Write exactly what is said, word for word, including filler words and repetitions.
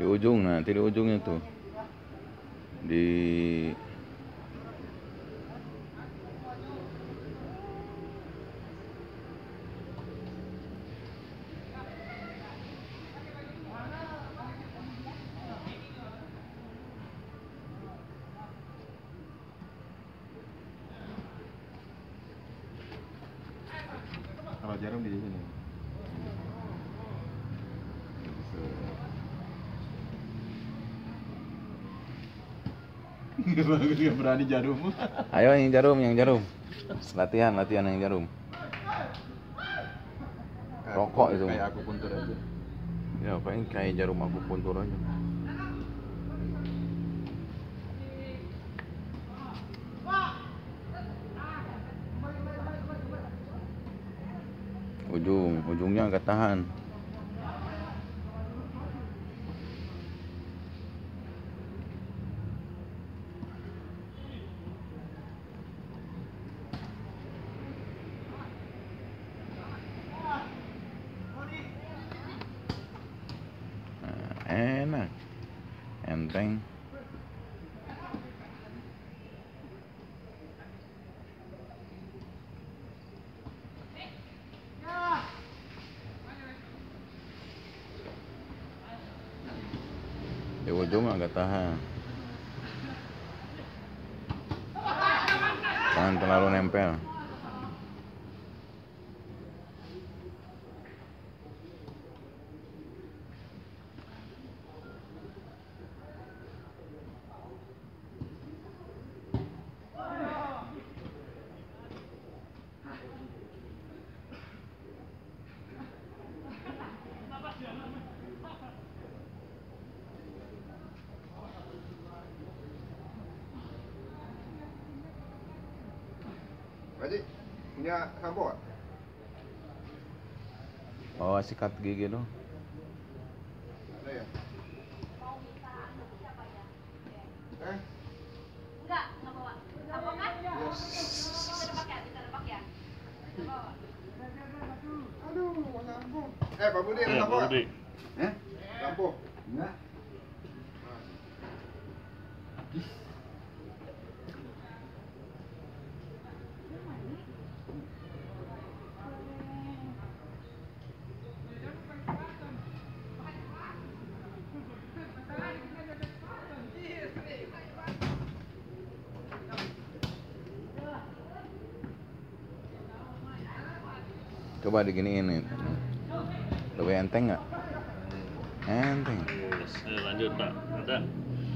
Di ujung, nanti di ujungnya tuh. Di Kalau jarum di sini. Nggak berani jarum. Ayo yang jarum, yang jarum. Latihan, latihan yang jarum. Rokok itu. Kayak aku puntur aja. Ya, paling kayak jarum aku puntur aja. Ujung, ujungnya agak tahan. Nah, enak, enteng. Di ujung agak tahan. Jangan terlalu nempel. Pakcik, punya sampo nggak? Oh, sikat gigi dong. Ada ya? Eh? Enggak, nggak bawa. Sampo kan? Bisa nebak ya, bisa nebak ya. Bisa bawa. Aduh, mau sampo. Eh, Pak Budi, ada Iya, sampo Pak nggak? Budi. Eh? Sampo? Enggak. Coba diginiin nih. Lebih enteng nggak? Enteng. Ayo lanjut Pak. Ada.